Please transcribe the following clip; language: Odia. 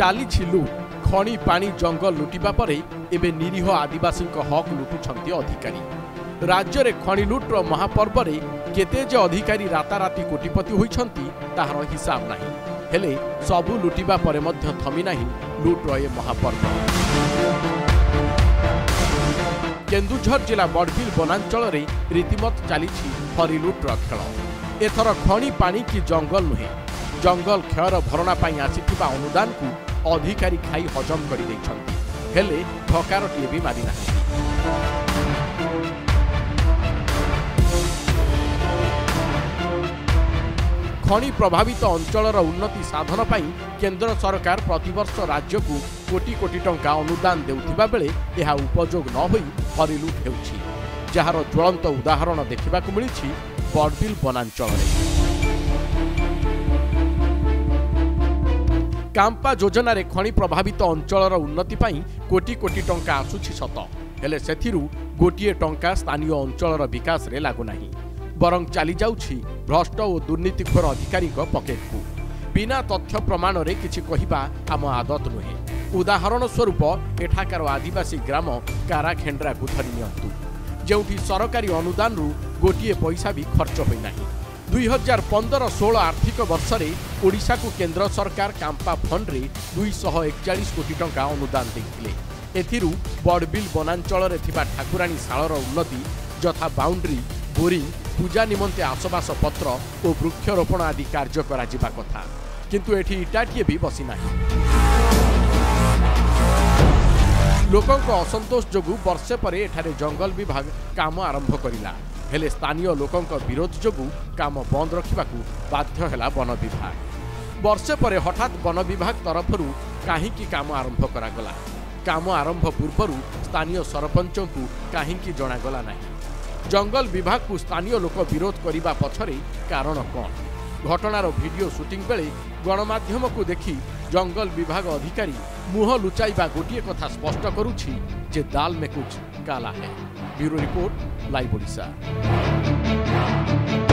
ଚାଲିଛି ଲୁଟ୍। ଖଣି ପାଣି ଜଙ୍ଗଲ ଲୁଟିବା ପରେ ଏବେ ନିରୀହ ଆଦିବାସୀଙ୍କ ହକ୍ ଲୁଟୁଛନ୍ତି ଅଧିକାରୀ। ରାଜ୍ୟରେ ଖଣି ଲୁଟ୍ର ମହାପର୍ବରେ କେତେ ଯେ ଅଧିକାରୀ ରାତାରାତି କୋଟିପତି ହୋଇଛନ୍ତି ତାହାର ହିସାବ ନାହିଁ। ହେଲେ ସବୁ ଲୁଟିବା ପରେ ମଧ୍ୟ ଥମି ନାହିଁ ଲୁଟ୍ର ଏ ମହାପର୍ବ। କେନ୍ଦୁଝର ଜିଲ୍ଲା ବଡ଼ବିଲ ବନାଞ୍ଚଳରେ ରୀତିମତ ଚାଲିଛି ହରିଲୁଟ୍ର ଖେଳ। ଏଥର ଖଣି ପାଣି କି ଜଙ୍ଗଲ ନୁହେଁ, ଜଙ୍ଗଲ କ୍ଷୟର ଭରଣା ପାଇଁ ଆସିଥିବା ଅନୁଦାନକୁ ଅଧିକାରୀ ଖାଇ ହଜମ କରିଦେଇଛନ୍ତି। ହେଲେ ଠକାରଟିଏ ବି ମାରିନାହାନ୍ତି। ଖଣି ପ୍ରଭାବିତ ଅଞ୍ଚଳର ଉନ୍ନତି ସାଧନ ପାଇଁ କେନ୍ଦ୍ର ସରକାର ପ୍ରତିବର୍ଷ ରାଜ୍ୟକୁ କୋଟି କୋଟି ଟଙ୍କା ଅନୁଦାନ ଦେଉଥିବା ବେଳେ ଏହା ଉପଯୋଗ ନ ହୋଇ ହରିଲୁଟ୍ ହେଉଛି, ଯାହାର ଜ୍ୱଳନ୍ତ ଉଦାହରଣ ଦେଖିବାକୁ ମିଳିଛି ବଡ଼ବିଲ ବନାଞ୍ଚଳରେ। କାମ୍ପା ଯୋଜନାରେ ଖଣି ପ୍ରଭାବିତ ଅଞ୍ଚଳର ଉନ୍ନତି ପାଇଁ କୋଟି କୋଟି ଟଙ୍କା ଆସୁଛି ସତ, ହେଲେ ସେଥିରୁ ଗୋଟିଏ ଟଙ୍କା ସ୍ଥାନୀୟ ଅଞ୍ଚଳର ବିକାଶରେ ଲାଗୁନାହିଁ, ବରଂ ଚାଲିଯାଉଛି ଭ୍ରଷ୍ଟ ଓ ଦୁର୍ନୀତିଖୋର ଅଧିକାରୀଙ୍କ ପକେଟକୁ। ବିନା ତଥ୍ୟ ପ୍ରମାଣରେ କିଛି କହିବା ଆମ ଆଦତ ନୁହେଁ। ଉଦାହରଣ ସ୍ୱରୂପ ଏଠାକାର ଆଦିବାସୀ ଗ୍ରାମ କାରାଖେଣ୍ଡ୍ରାକୁ ଧରି ନିଅନ୍ତୁ, ଯେଉଁଠି ସରକାରୀ ଅନୁଦାନରୁ ଗୋଟିଏ ପଇସା ବି ଖର୍ଚ୍ଚ ହୋଇନାହିଁ। 2015-16 ଆର୍ଥିକ ବର୍ଷରେ ଓଡ଼ିଶାକୁ କେନ୍ଦ୍ର ସରକାର କାମ୍ପା ଫଣ୍ଡରେ 241 କୋଟି ଟଙ୍କା ଅନୁଦାନ ଦେଇଥିଲେ। ଏଥିରୁ ବଡ଼ବିଲ ବନାଞ୍ଚଳରେ ଥିବା ଠାକୁରାଣୀ ଶାଳର ଉନ୍ନତି ଯଥା ବାଉଣ୍ଡ୍ରି, ବୋରିଂ, ପୂଜା ନିମନ୍ତେ ଆସବାସ ପତ୍ର ଓ ବୃକ୍ଷରୋପଣ ଆଦି କାର୍ଯ୍ୟ କରାଯିବା କଥା, କିନ୍ତୁ ଏଠି ଇଟାଟିଏ ବି ବସିନାହିଁ। ଲୋକଙ୍କ ଅସନ୍ତୋଷ ଯୋଗୁଁ ବର୍ଷେ ପରେ ଏଠାରେ ଜଙ୍ଗଲ ବିଭାଗ କାମ ଆରମ୍ଭ କରିଲା, ହେଲେ ସ୍ଥାନୀୟ ଲୋକଙ୍କ ବିରୋଧ ଯୋଗୁଁ କାମ ବନ୍ଦ ରଖିବାକୁ ବାଧ୍ୟ ହେଲା ବନ ବିଭାଗ। ବର୍ଷେ ପରେ ହଠାତ୍ ବନ ବିଭାଗ ତରଫରୁ କାହିଁକି କାମ ଆରମ୍ଭ କରାଗଲା? କାମ ଆରମ୍ଭ ପୂର୍ବରୁ ସ୍ଥାନୀୟ ସରପଞ୍ଚଙ୍କୁ କାହିଁକି ଜଣାଗଲା ନାହିଁ? ଜଙ୍ଗଲ ବିଭାଗକୁ ସ୍ଥାନୀୟ ଲୋକ ବିରୋଧ କରିବା ପଛରେ କାରଣ କ'ଣ? ଘଟଣାର ଭିଡିଓ ସୁଟିଂ ବେଳେ ଗଣମାଧ୍ୟମକୁ ଦେଖି ଜଙ୍ଗଲ ବିଭାଗ ଅଧିକାରୀ ମୁହଁ ଲୁଚାଇବା ଗୋଟିଏ କଥା ସ୍ପଷ୍ଟ କରୁଛି ଯେ ଦାଲ ମେ କୁଛ କାଲା ହେ। Bureau report, live Odisha.